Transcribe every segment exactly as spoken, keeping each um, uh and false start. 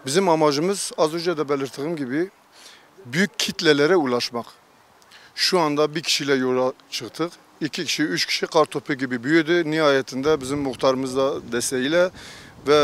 Bizim amacımız az önce de belirttiğim gibi büyük kitlelere ulaşmak. Şu anda bir kişiyle yola çıktık. İki kişi, üç kişi kartopu gibi büyüdü. Nihayetinde bizim muhtarımız da desteğiyle ve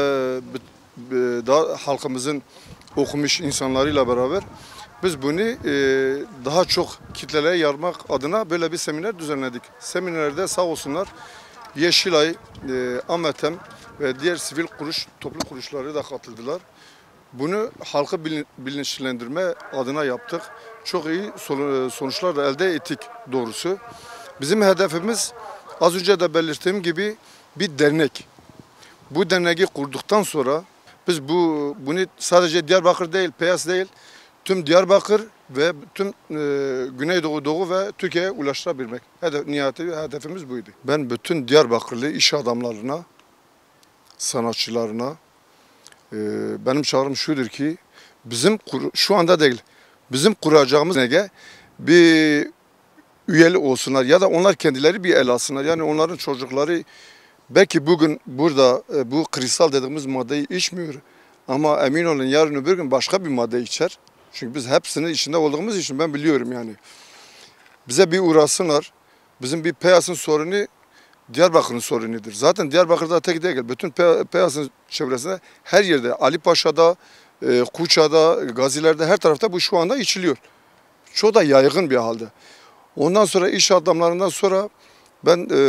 daha halkımızın okumuş insanlarıyla beraber biz bunu daha çok kitlelere yarmak adına böyle bir seminer düzenledik. Seminerde sağ olsunlar Yeşilay, Ametem ve diğer sivil kuruş, toplum kuruluşları da katıldılar. Bunu halkı bilinçlendirme adına yaptık. Çok iyi sonuçlar da elde ettik doğrusu. Bizim hedefimiz az önce de belirttiğim gibi bir dernek. Bu derneği kurduktan sonra biz bu bunu sadece Diyarbakır değil, Peyas değil, tüm Diyarbakır ve tüm e, Güneydoğu, Doğu ve Türkiye'ye ulaştırabilmek. Hedef, nihayeti hedefimiz buydu. Ben bütün Diyarbakırlı iş adamlarına, sanatçılarına, e, benim çağrım şudur ki, bizim şu anda değil, bizim kuracağımız nege bir üyeli olsunlar ya da onlar kendileri bir el alsınlar. Yani onların çocukları belki bugün burada e, bu kristal dediğimiz maddeyi içmiyor ama emin olun yarın öbür gün başka bir madde içer. Çünkü biz hepsinin içinde olduğumuz için ben biliyorum yani. Bize bir uğrasınlar. Bizim bir Peyas'ın sorunu Diyarbakır'ın sorunudur. Zaten Diyarbakır'da tek değil. Bütün Peyas'ın çevresinde her yerde Ali Paşa'da, e, Kuça'da, Gaziler'de her tarafta bu şu anda içiliyor. Çok da yaygın bir halde. Ondan sonra iş adamlarından sonra ben e,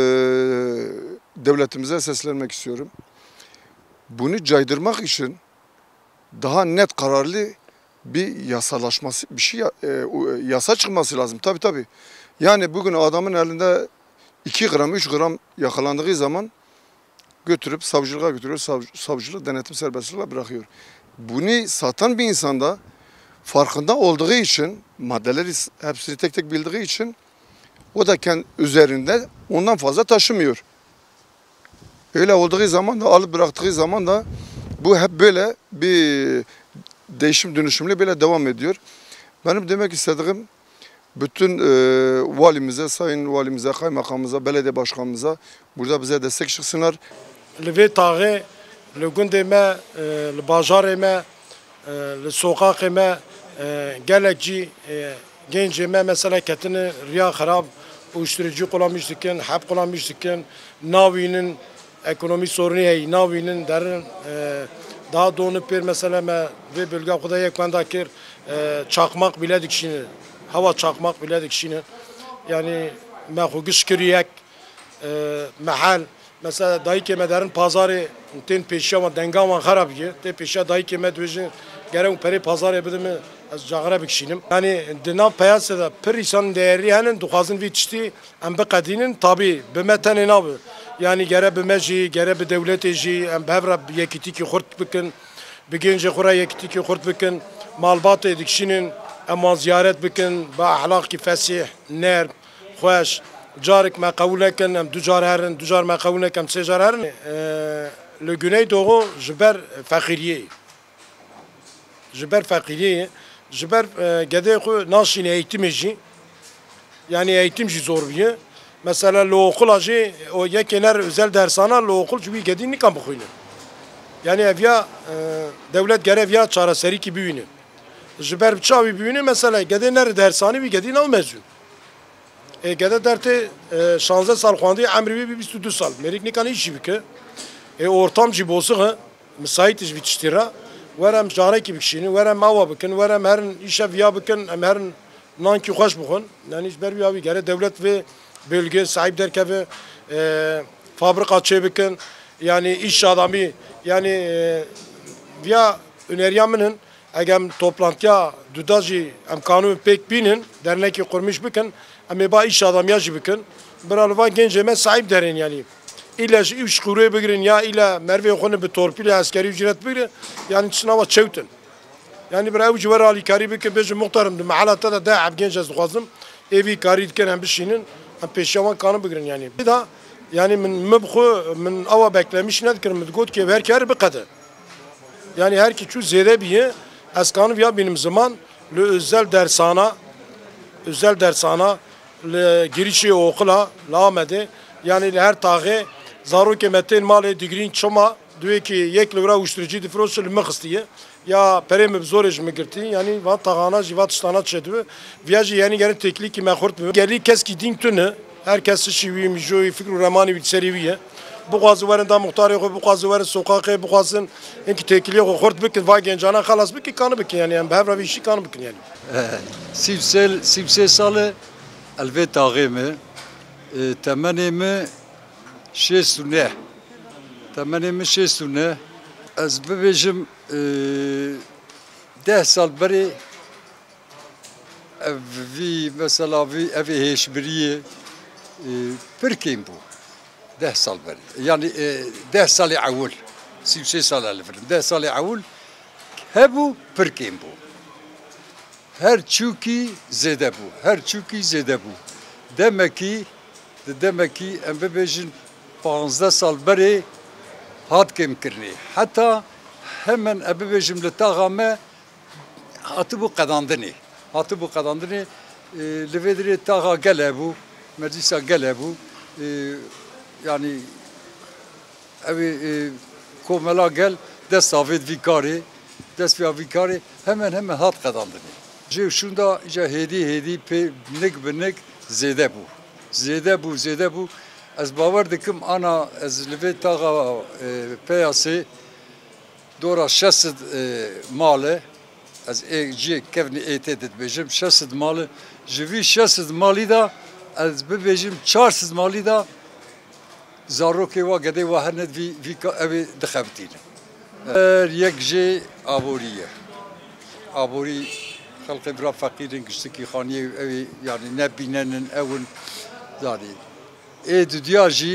devletimize seslenmek istiyorum. Bunu caydırmak için daha net kararlı bir yasalaşması, bir şey e, yasa çıkması lazım. Tabii tabii. Yani bugün adamın elinde iki gram, üç gram yakalandığı zaman götürüp savcılığa götürüyor. Sav, savcılık denetim serbestliğiyle bırakıyor. Bunu satan bir insanda farkında olduğu için, maddeleri hepsini tek tek bildiği için o da kendi üzerinde ondan fazla taşımıyor. Öyle olduğu zaman da alıp bıraktığı zaman da bu hep böyle bir değişim dönüşümle böyle devam ediyor. Benim demek istediğim bütün e, valimize, sayın valimize, kaymakamımıza, belediye başkanımıza burada bize destek çıksınlar. Li tağı, li gundê me, li bajarê me, li sokakê me gelek cî gencê me mesela ketine riya xerab, uyuşturucu kullanmış dikin, hep kullanmış dikin, navinin ekonomi sorunu hey, navinin derin daha donup bir mesela me ve bölge kudaya kwenda kir çakmak bile dikişini, hava çakmak bile dikişini, yani me xugiş kiriyek mahal mesela dayı keme derin pazarı ten peşe ama dengaman xarab ki, ten peşe dayı keme dövüşün gerek peri pazarı bidimi az cağara bikişinim. Yani dina piyasada per insan değeri henin duhazın vitişti em bekadinin tabi bimeten nabi. Yani gere bimeji, gere bir devleteci, em bevra yekiti ki kurt bikin, bigince kura yekiti ki kurt bikin, malbat edikşinin em ziyaret bikin, ba ahlak ki fesih, ner, خوش جارك ما قولكن ام دجار هرن دجار ما قولك ام سجار هرن لجنيه دوغو جبر فقيريه جبر فقيريه جبر قدي خو ناشين eğitimci yani eğitimci zor bir mesela lo okul acı o yekener özel dershane lo okul çünkü gedini kam bukuyun yani evya devlet görev ya çara seri ki büyünü jber bçavi büyünü mesela gedener dershane bir gedin al mezun e gede derte şanzde sal xwandi emri bir بیست و دو sal merik nikan işi bike e ortam ji bosığı müsait iş bitiştira verem jare ki bikşini verem mava bikin verem her işe viya bikin em her nanki hoş bukun yani ber bir abi gere devlet ve bölge sahip derke ve fabrika çebikin yani iş adamı yani viya öneriyamının eğer toplantıya dudacı em kanun pek binin dernek kurmuş bikin ama ba iş adam yaşı bikin bir alva genceme sahip derin yani illa iş kuruya bigirin ya illa merve konu bir torpil askeri ücret bigirin yani sınava çevtin yani bir avcı var ali kari bikin bece muhtarım mahallata da da ab gencez lazım evi kari diken hem bir şeyin hem peşavan kanı bigirin yani bir daha yani min mebxu min ava beklemiş ne dikirim digot ki her kar bir kadar yani her ki şu zede bir askanı ya benim zaman le özel dershana özel dershana le girişi okula lamede yani her tağı zaru kemetin mali digrin çoma diyor ki yek lira uyuşturucu difroş lime kıstiye ya perem zorej mi girti yani va tağana jivat stana çedü viajı yani gene tekli ki mekort geli kes ki din tüne herkes şivi mi joy fikru ramani bir seriviye bu gazı varın da muhtar yok bu gazı varın sokak bu gazın inki tekli yok kort bikin va gencana xalas bikin kanı bikin yani yani bevra bir işi kanı bikin yani سیبسل سیبسه ساله البته آقیمه تمنیمه شستونه تمنیمه شستونه از ببیجم ده سال بری وی مثلا وی اوی هشبریه پرکیم بو ده سال بری yani ده سال اول سیبسه سال الفرن ده سال اول هبو پرکیم بو her çuki zede bu. Her çuki zede bu. Demek ki demek ki em bebejin panzda sal beri hat kem kirni. Hatta hemen ebebejim le tağame hatı bu kadandını. Hatı bu kadandını levedri tağa gele bu. Meclisa gele bu. Yani evi komela gel desavet vikari desvia vikari hemen hemen hat kadandını. Ji şunda ja hedi hedi pe nek benek zede bu. Zede bu zede bu. Az bavar dikim ana az leve tağa peyası dora şesed male az e ji kevni etedet bejim şesed male jivi şesed mali da az bebejim çarsız mali da zaroke wa gede wa hanet vi vi evi dixebtine. Er yek ji aboriye. Abori خلق برا فقیرن کشتی خانی اوی یعنی نبینن اون داری اد دیاجی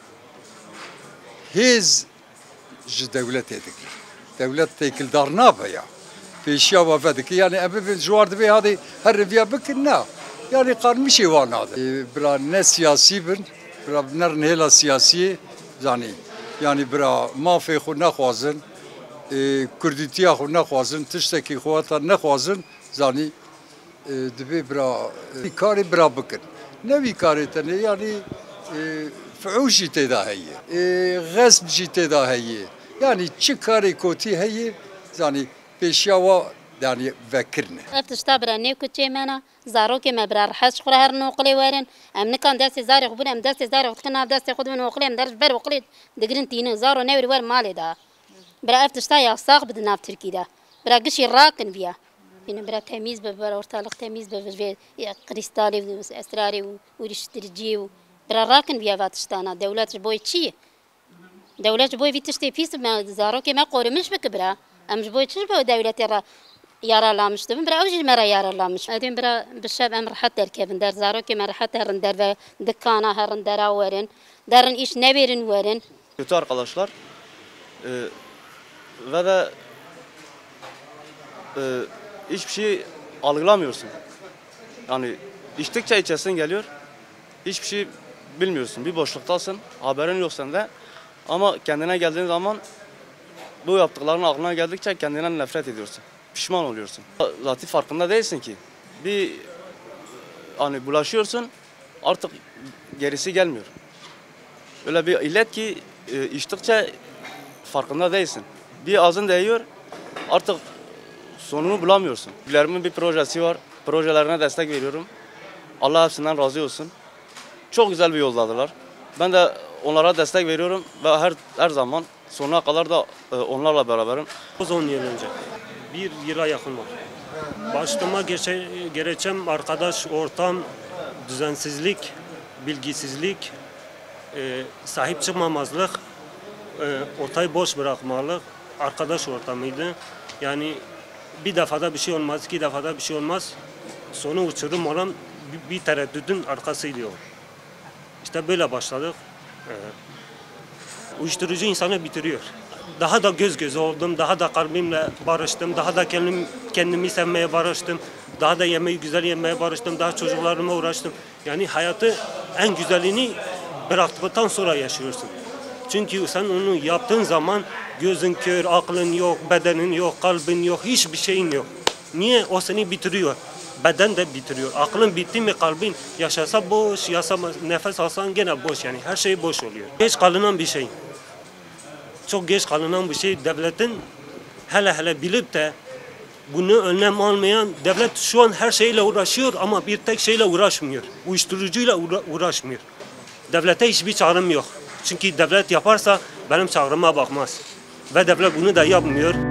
هیز ج دولت edek devlet tekildar nabı ya peşya vafadık yani ebe juardı ve hadi her riya bakın na yani karmış var nadı bra ne siyasi bin bra ner nehla siyasi yani yani bra mafi xu naxwazın Kurditiya xu naxwazın tişteki xwata naxwazın zani dibe bra kari bra bakın ne bir kari tane yani فعوشی تدا هیه غصب جی تدا هیه یعنی چه کاری کوتی هیه یعنی پیشیا و یعنی وکرنه افتشتا برا نیو کچه منا زارو که مبرار حس خورا هر نوقلی وارن ام نکان دست زاری خبون ام دست زاری خود کنار دست خود من نوقلی ام درش بر وقلی دگرن تینه زارو نیوری وار مالی دا برا افتشتا یا ساق بدن ناف ترکی دا برا قشی راکن بیا بینم برا تمیز ببر ortalık temiz ببر kristali esrari uğraştırıcı برا راكن بيا فاتشتانا دولات بوي تشي دولات بوي فيتشتي فيس ما زاروكي ما قوري مش بكبرا امش بوي تشي بو دولات يرا يارا لامش تبن برا اوجي مرا يارا لامش ادين برا بالشاب امر حتى الكابن دار زاروكي مرا حتى هرن دار دكانا هرن دارا ورن دارن iş ne verin verin. Kötü arkadaşlar ee, ve de e, hiçbir şey algılamıyorsun. Yani içtikçe içesin geliyor. Hiçbir şey bilmiyorsun, bir boşluktasın, haberin yok sende. Ama kendine geldiğin zaman bu yaptıkların aklına geldikçe kendinden nefret ediyorsun. Pişman oluyorsun. Zaten farkında değilsin ki. Bir hani bulaşıyorsun, artık gerisi gelmiyor. Öyle bir illet ki e, içtikçe farkında değilsin. Bir ağzın değiyor, artık sonunu bulamıyorsun. Büyüklerimin bir projesi var, projelerine destek veriyorum. Allah hepsinden razı olsun. Çok güzel bir yoldadırlar. Ben de onlara destek veriyorum ve her her zaman sonuna kadar da e, onlarla beraberim. on yıl önce, bir yıla yakın var. Başıma geçe, gereçem arkadaş, ortam, düzensizlik, bilgisizlik, e, sahip çıkmamazlık, e, ortayı boş bırakmalık, arkadaş ortamıydı. Yani bir defada bir şey olmaz, iki defada bir şey olmaz. Sonu uçurum olan bir, bir tereddüdün arkasıydı o. İşte böyle başladık. Ee, uyuşturucu insanı bitiriyor. Daha da göz göze oldum, daha da kalbimle barıştım, daha da kendim, kendimi sevmeye barıştım, daha da yemeği güzel yemeye barıştım, daha çocuklarıma uğraştım. Yani hayatı en güzelini bıraktıktan sonra yaşıyorsun. Çünkü sen onu yaptığın zaman gözün kör, aklın yok, bedenin yok, kalbin yok, hiçbir şeyin yok. Niye? O seni bitiriyor. Beden de bitiriyor. Aklın bitti mi kalbin yaşasa boş, yaşama, nefes alsan gene boş yani. Her şey boş oluyor. Geç kalınan bir şey. çok geç kalınan bir şey. Devletin hele hele bilip de bunu önlem almayan, devlet şu an her şeyle uğraşıyor ama bir tek şeyle uğraşmıyor. Uyuşturucuyla uğra uğraşmıyor. Devlete hiçbir çağrım yok. Çünkü devlet yaparsa benim çağrıma bakmaz. Ve devlet bunu da yapmıyor.